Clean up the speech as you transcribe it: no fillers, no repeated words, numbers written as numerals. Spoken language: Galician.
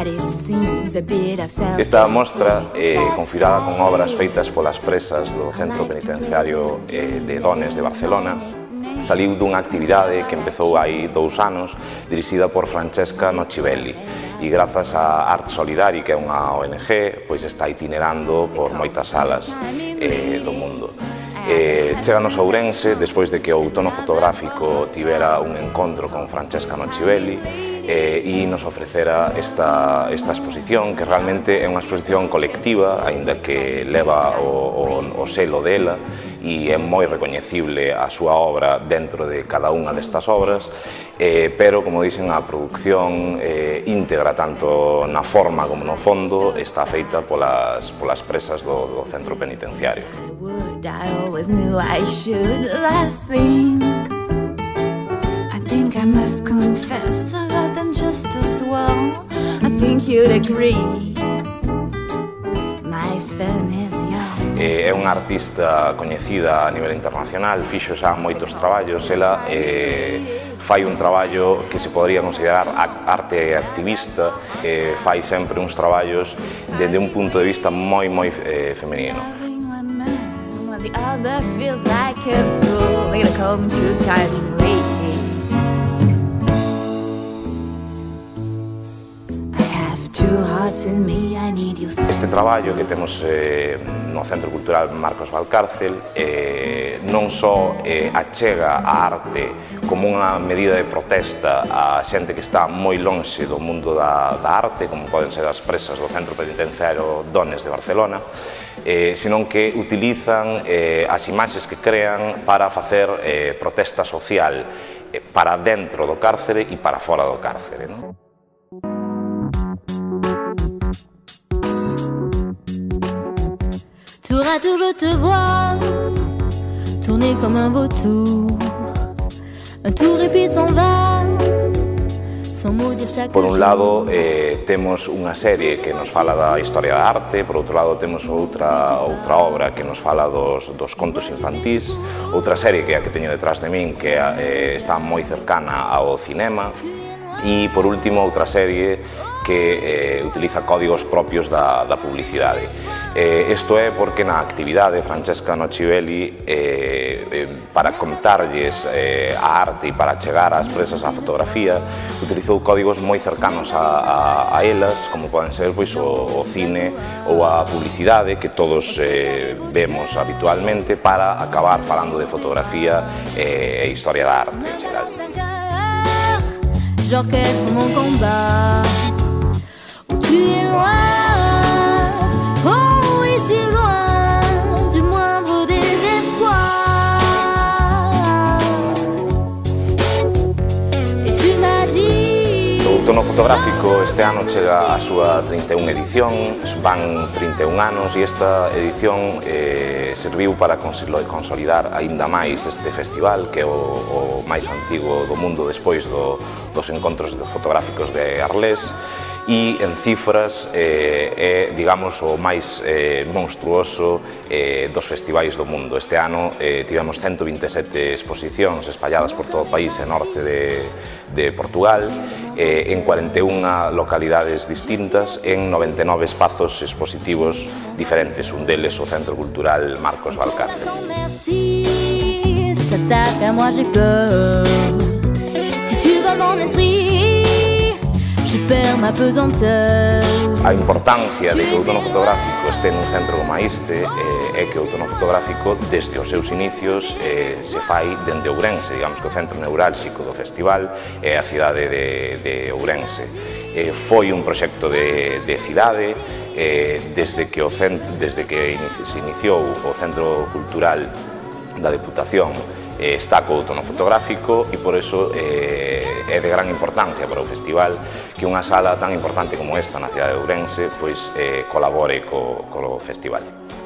Esta mostra, configurada con obras feitas polas presas do Centro Penitenciario de Dones de Barcelona, saliu dunha actividade que empezou hai 2 anos, dirixida por Francesca Nocibelli, e grazas a Art Solidari, que é unha ONG, pois está itinerando por moitas salas do mundo. Cheganos a Ourense despois de que o Outono Fotográfico tivera un encontro con Francesca Nocibelli e nos ofrecera esta exposición, que realmente é unha exposición colectiva, aínda que leva o selo dela, e é moi recoñecible a súa obra dentro de cada unha destas obras, pero, como dicen, a produción íntegra, tanto na forma como no fondo, está feita polas presas do centro penitenciario. É unha artista coñecida a nivel internacional, fixo xa moitos traballos. Ela fai un traballo que se podría considerar arte activista, fai sempre uns traballos desde un punto de vista moi femenino. Este traballo que temos no Centro Cultural Marcos Valcárcel non só achega a arte como unha medida de protesta a xente que está moi lonxe do mundo da arte, como poden ser as presas do Centro Penitenciario Dones de Barcelona, senón que utilizan as imaxes que crean para facer protesta social para dentro do cárcere e para fora do cárcere, non? Tour à tour je te vois tourner comme un vautour, un tour et puis s'en va. Por un lado, temos unha serie que nos fala da historia da arte, por outro lado temos outra obra que nos fala dos contos infantís, outra serie que é a que teño detrás de min, que está moi cercana ao cinema, e, por último, outra serie que utiliza códigos propios da publicidade. Isto é porque na actividade Francesca Nocibelli, para contarlles a arte e para chegar ás presas á fotografía, utilizou códigos moi cercanos a elas, como poden ser o cine ou a publicidade que todos vemos habitualmente, para acabar falando de fotografía e historia da arte en xeral. J'orchestre mon combat où tu es loin, oh oui si loin du moindre désespoir, et tu m'as dit. O Outono Fotográfico este ano chega a súa 31 edición, van 31 anos, e esta edición serviu para consolidar aínda máis este festival, que é o máis antigo do mundo despois dos encontros fotográficos de Arles, e en cifras é, digamos, o máis monstruoso dos festivais do mundo. Este ano tivemos 127 exposicións espalladas por todo o país e norte de Portugal, en 41 localidades distintas, en 99 espazos expositivos diferentes, un deles o Centro Cultural Marcos Valcárcel. A importancia de que o Outono Fotográfico este nun centro como este é que o Outono Fotográfico, desde os seus inicios, se fai dende Ourense. Digamos que o centro neurálxico do festival é a cidade de Ourense. Foi un proxecto de cidade desde que se iniciou o Centro Cultural da Deputación. Está co Outono Fotográfico, e por iso é de gran importancia para o festival que unha sala tan importante como esta na cidade de Ourense pois colabore co festival.